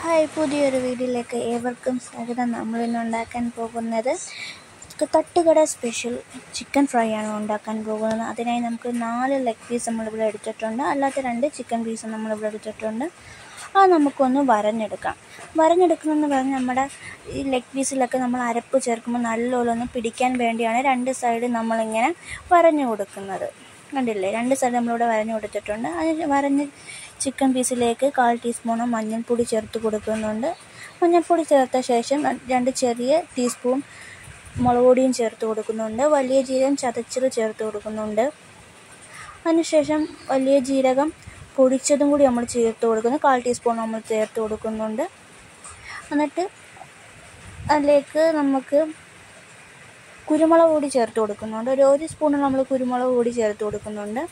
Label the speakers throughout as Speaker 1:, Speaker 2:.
Speaker 1: Hi, പുതിയൊരു വീഡിയോയിലേക്ക് ഏവർക്കും സ്വാഗതം. നമ്മളിന്ന് ഉണ്ടാക്കാൻ പോകുന്നത് തട്ടുകട സ്പെഷ്യൽ ചിക്കൻ ഫ്രൈ ആണ് ഉണ്ടാക്കാൻ പോകുന്നത്. അതിനായി നമുക്ക് 4 ലെഗ് പീസ് നമ്മളിവിടെ എടുത്തിട്ടുണ്ട്, അല്ലാത്ത 2 ചിക്കൻ പീസ് നമ്മളിവിടെ എടുത്തിട്ടുണ്ട്. അത് നമുക്കൊന്ന് വരഞ്ഞെടുക്കുന്നതെന്ന് പറഞ്ഞാൽ നമ്മുടെ ഈ ലെഗ് പീസിലൊക്കെ നമ്മൾ അരപ്പ് ചേർക്കുമ്പോൾ നല്ലോണം ഒന്ന് പിടിക്കാൻ വേണ്ടിയാണ് 2 സൈഡ് നമ്മളിങ്ങനെ വരഞ്ഞു കൊടുക്കുന്നത്. കണ്ടില്ലേ, 2 സൈഡ് നമ്മളിവിടെ വരഞ്ഞു കൊടുത്തിട്ടുണ്ട്. അത് വരഞ്ഞ് ചിക്കൻ പീസിലേക്ക് 1/4 ടീസ്പൂൺ മഞ്ഞൾപ്പൊടി ചേർത്ത് കൊടുക്കുന്നുണ്ട്. മഞ്ഞൾപ്പൊടി ചേർത്ത ശേഷം 2 ചെറിയ ടീസ്പൂൺ മുളക് പൊടിയും ചേർത്ത് കൊടുക്കുന്നുണ്ട്. വലിയ ജീരകം ചതച്ചത് ചേർത്ത് കൊടുക്കുന്നുണ്ട്. അതിനുശേഷം വലിയ ജീരകം പൊടിച്ചതും കൂടി നമ്മൾ ചേർത്ത് കൊടുക്കുന്നു. 1/4 ടീസ്പൂൺ നമ്മൾ ചേർത്ത് കൊടുക്കുന്നുണ്ട്. എന്നിട്ട് അതിലേക്ക് നമുക്ക് കുരുമുളക് പൊടി ചേർത്ത് കൊടുക്കുന്നുണ്ട്. ഒരു സ്പൂൺ നമ്മൾ കുരുമുളക് പൊടി ചേർത്ത് കൊടുക്കുന്നുണ്ട്.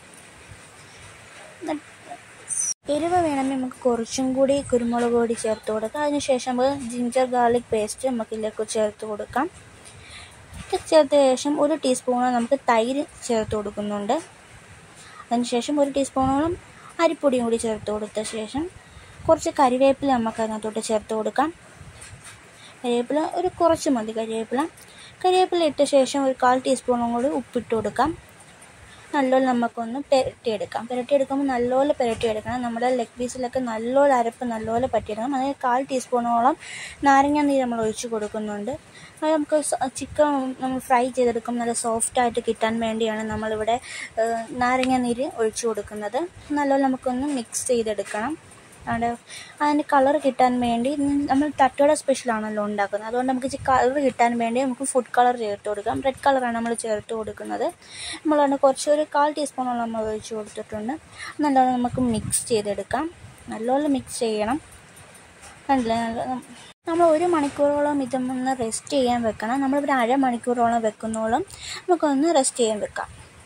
Speaker 1: എരിവ് വേണമെങ്കിൽ നമുക്ക് കുറച്ചും കൂടി കുരുമുളക് പൊടി ചേർത്ത് കൊടുക്കാം. അതിനുശേഷം നമുക്ക് ജിഞ്ചർ ഗാർലിക് പേസ്റ്റ് നമുക്കിതിലേക്ക് ചേർത്ത് കൊടുക്കാം. ചേർത്ത ശേഷം 1 ടീസ്പൂൺ നമുക്ക് തൈര് ചേർത്ത് കൊടുക്കുന്നുണ്ട്. അതിനുശേഷം 1 ടീസ്പൂണോളം അരിപ്പൊടിയും കൂടി ചേർത്ത് കൊടുത്ത ശേഷം കുറച്ച് കരിവേപ്പില നമുക്ക് അതിനകത്തോട്ട് ചേർത്ത് കൊടുക്കാം. കരിവേപ്പില കുറച്ച് മതി. കരിവേപ്പില ഇട്ട ശേഷം 1/4 ടീസ്പൂണും കൂടി ഉപ്പിട്ട് കൊടുക്കാം. നല്ലോണം നമുക്കൊന്ന് പുരട്ടിയെടുക്കുമ്പോൾ നല്ലോണം പുരട്ടിയെടുക്കണം. നമ്മുടെ ലെഗ് പീസിലൊക്കെ നല്ലോണം അരപ്പ് നല്ലോണം പറ്റിയെടുക്കണം. അതിന് 1/4 ടീസ്പൂണോളം നാരങ്ങ നീര് നമ്മൾ ഒഴിച്ച് കൊടുക്കുന്നുണ്ട്. അത് നമുക്ക് ചിക്കൻ നമ്മൾ ഫ്രൈ ചെയ്തെടുക്കുമ്പോൾ നല്ല സോഫ്റ്റായിട്ട് കിട്ടാൻ വേണ്ടിയാണ് നമ്മളിവിടെ നാരങ്ങ നീര് ഒഴിച്ച് കൊടുക്കുന്നത്. നല്ലോണം നമുക്കൊന്ന് മിക്സ് ചെയ്തെടുക്കണം. അതിൻ്റെ കളർ കിട്ടാൻ വേണ്ടി നമ്മൾ തട്ടുകട സ്പെഷ്യലാണല്ലോ ഉണ്ടാക്കുന്നത്, അതുകൊണ്ട് നമുക്ക് കളർ കിട്ടാൻ വേണ്ടി നമുക്ക് ഫുഡ് കളർ ചേർത്ത് കൊടുക്കാം. റെഡ് കളറാണ് നമ്മൾ ചേർത്ത് കൊടുക്കുന്നത്. നമ്മളതിന് ഒരു 1/4 ടീസ്പൂണോളം നമ്മൾ ഒഴിച്ച് കൊടുത്തിട്ടുണ്ട്. നല്ലോണം നമുക്ക് മിക്സ് ചെയ്തെടുക്കാം. നല്ലോണം മിക്സ് ചെയ്യണം. കണ്ടില്ലേ, നമ്മൾ 1 മണിക്കൂറോളം ഇതൊന്ന് റെസ്റ്റ് ചെയ്യാൻ വെക്കണം. നമ്മളിവിടെ 1/2 മണിക്കൂറോളം വെക്കുന്നോളം നമുക്കൊന്ന് റെസ്റ്റ് ചെയ്യാൻ വെക്കാം.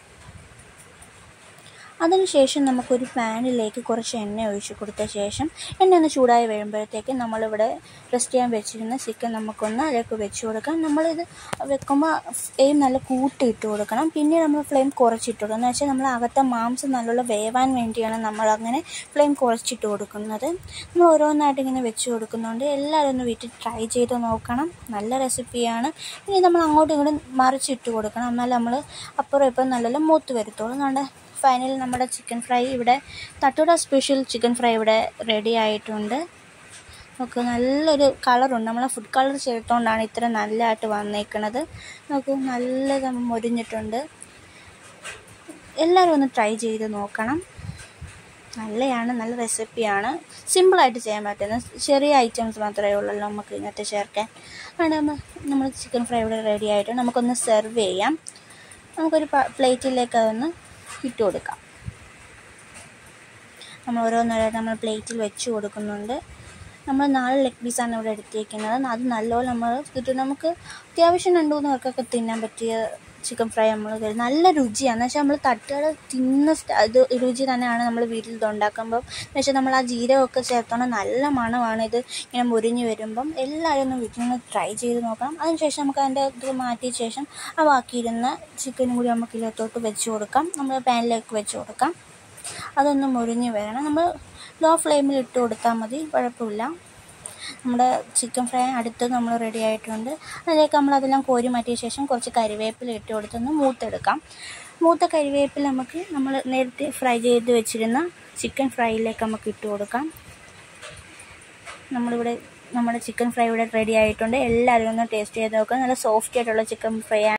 Speaker 1: അതിനുശേഷം നമുക്കൊരു പാനിലേക്ക് കുറച്ച് എണ്ണ ഒഴിച്ച് കൊടുത്ത ശേഷം എണ്ണ ഒന്ന് ചൂടായി വരുമ്പോഴത്തേക്ക് നമ്മളിവിടെ റെസ്റ്റ് ചെയ്യാൻ വെച്ചിരുന്ന ചിക്കൻ നമുക്കൊന്ന് അതിലേക്ക് വെച്ച് കൊടുക്കാം. നമ്മളിത് വെക്കുമ്പോൾ ഫ്ലെയിം നല്ല കൂട്ടിയിട്ട് കൊടുക്കണം. പിന്നീട് നമ്മൾ ഫ്ലെയിം കുറച്ചിട്ട് കൊടുക്കണം. എന്ന് വെച്ചാൽ നമ്മൾ അകത്തെ മാംസം നല്ലോണം വേവാൻ വേണ്ടിയാണ് നമ്മളങ്ങനെ ഫ്ലെയിം കുറച്ചിട്ട് കൊടുക്കുന്നത്. നമ്മൾ ഓരോന്നായിട്ട് ഇങ്ങനെ വെച്ച് കൊടുക്കുന്നുണ്ട്. എല്ലാവരും ഒന്ന് വീട്ടിൽ ട്രൈ ചെയ്ത് നോക്കണം. നല്ല റെസിപ്പിയാണ്. ഇനി നമ്മൾ അങ്ങോട്ടും ഇങ്ങോട്ടും മറിച്ചിട്ട് കൊടുക്കണം. എന്നാലും നമ്മൾ അപ്പുറം ഇപ്പം നല്ലോണം മൂത്ത് വരുത്തോളും. നമ്മുടെ ഫൈനൽ നമ്മുടെ ചിക്കൻ ഫ്രൈ ഇവിടെ തട്ടുകട സ്പെഷ്യൽ ചിക്കൻ ഫ്രൈ ഇവിടെ റെഡി ആയിട്ടുണ്ട്. നമുക്ക് നല്ലൊരു കളറുണ്ട്. നമ്മൾ ഫുഡ് കളർ ചേർത്തുകൊണ്ടാണ് ഇത്ര നല്ലതായിട്ട് വന്നേക്കുന്നത്. നമുക്ക് നല്ലത് മൊരിഞ്ഞിട്ടുണ്ട്. എല്ലാവരും ഒന്ന് ട്രൈ ചെയ്ത് നോക്കണം. നല്ലതാണ്, നല്ല റെസിപ്പിയാണ്. സിമ്പിളായിട്ട് ചെയ്യാൻ പറ്റുന്ന ചെറിയ ഐറ്റംസ് മാത്രമേ ഉള്ളല്ലോ നമുക്ക് ഇങ്ങനത്തെ ചേർക്കാൻ. അതുകൊണ്ട് നമ്മൾ ചിക്കൻ ഫ്രൈ ഇവിടെ റെഡി ആയിട്ടുണ്ട്. നമുക്കൊന്ന് സെർവ് ചെയ്യാം. നമുക്കൊരു പ്ലേറ്റിലേക്ക് അതൊന്ന് ഇട്ട് കൊടുക്കാം. നമ്മൾ ഓരോന്നോരോന്ന് നമ്മൾ പ്ലേറ്റിൽ വെച്ച് കൊടുക്കുന്നുണ്ട്. നമ്മൾ 4 ലെഗ് പീസാണ് ഇവിടെ എടുത്തേക്കുന്നത്. അത് നല്ലപോലെ നമുക്ക് അത്യാവശ്യം 2-3 പേർക്കൊക്കെ തിന്നാൻ പറ്റിയ ചിക്കൻ ഫ്രൈ നമ്മൾ തരും. നല്ല രുചിയാണ്. എന്ന് വെച്ചാൽ നമ്മൾ തട്ടുകട ഇത് രുചി തന്നെയാണ് നമ്മൾ വീട്ടിൽ ഇത് ഉണ്ടാക്കുമ്പം. എന്ന് വെച്ചാൽ നമ്മൾ ആ ജീരകമൊക്കെ ചേർത്തോണ്ട് നല്ല മണമാണ് ഇത് ഇങ്ങനെ മുരിഞ്ഞ് വരുമ്പം. എല്ലാവരും ഒന്ന് വീട്ടിൽ നിന്ന് ട്രൈ ചെയ്ത് നോക്കണം. അതിനുശേഷം നമുക്ക് അതിൻ്റെ ഇത് മാറ്റിയ ശേഷം ആ ബാക്കിയിരുന്ന ചിക്കനും കൂടി നമുക്ക് ഇതിനകത്തോട്ട് വെച്ച് കൊടുക്കാം. നമ്മൾ പാനിലേക്ക് വെച്ച് കൊടുക്കാം. അതൊന്ന് മുരിഞ്ഞ് വരണം. നമ്മൾ ലോ ഫ്ലെയിമിൽ ഇട്ട് കൊടുത്താൽ മതി, കുഴപ്പമില്ല. നമ്മുടെ ചിക്കൻ ഫ്രൈ അടുത്ത് നമ്മൾ റെഡി ആയിട്ടുണ്ട്. അതിലേക്ക് നമ്മൾ അതെല്ലാം കോരി മാറ്റിയ ശേഷം കുറച്ച് കരിവേപ്പില ഇട്ട് കൊടുത്തൊന്ന് മൂത്തെടുക്കാം. മൂത്ത കരിവേപ്പില നമ്മൾ നേരത്തെ ഫ്രൈ ചെയ്ത് വെച്ചിരുന്ന ചിക്കൻ ഫ്രൈയിലേക്ക് നമുക്ക് ഇട്ട് കൊടുക്കാം. നമ്മുടെ ചിക്കൻ ഫ്രൈ ഇവിടെ റെഡി ആയിട്ടുണ്ട്. എല്ലാവരും ഒന്ന് ടേസ്റ്റ് ചെയ്ത് നോക്കുക. നല്ല സോഫ്റ്റ് ആയിട്ടുള്ള ചിക്കൻ ഫ്രൈ ആണ്.